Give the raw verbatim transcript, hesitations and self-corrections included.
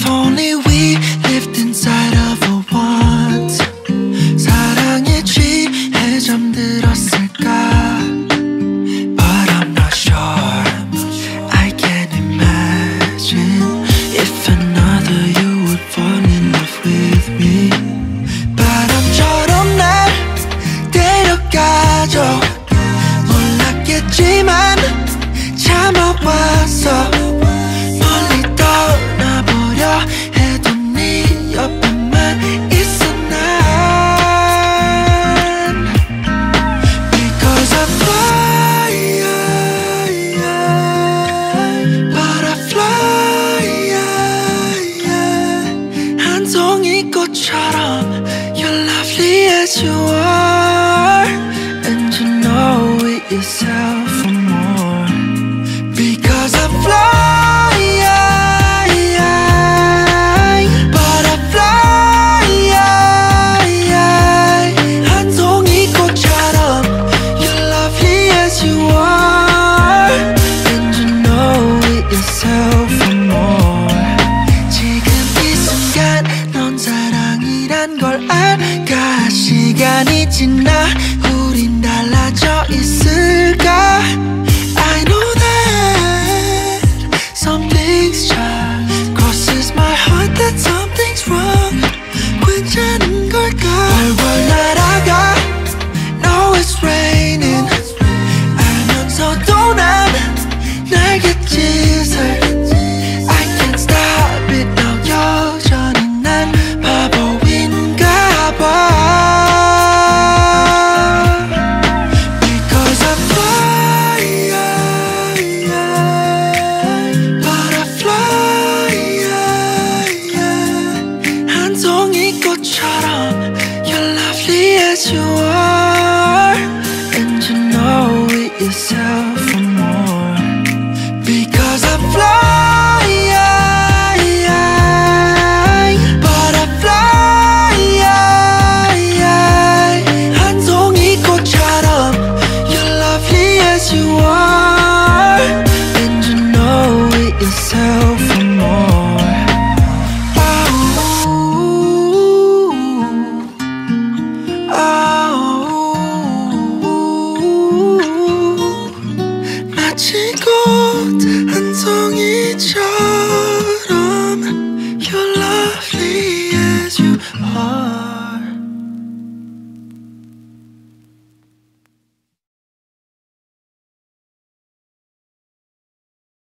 If only we lived inside of a once. 사랑에 취해 잠들었을까? But I'm not sure. I can't imagine if another you would fall in love with me. 바람처럼 날 데려가줘. 몰랐겠지만 참아왔어. 멀리 떠나보려 해도 네 옆에만 있어 난. Because I fly, butterfly, 한 송이 꽃처럼 You're lovely as you are, and you know it yourself for more. Because I fly, butterfly, 한 송이 꽃처럼 You're lovely as you are, and you know it yourself for more. 지금 이 순간 넌 사랑이란 걸 알까? 시간이 지나 우린 달라져 있을까? I know that something's just crosses my heart that something's wrong. 괜찮은 걸까? 월월 날아가 No it's raining 알면서도 난 날갯짓을 I can't stop it now 여전히 난 바보인가 봐. Because I fly, butterfly, 한 송이 꽃처럼 You're lovely as you are, and you know it yourself for more. Because I fly, butterfly, 한 송이 꽃처럼 You're lovely as you are, and you know it yourself for more. 마치 꽃 한 송이처럼 You're lovely as you are.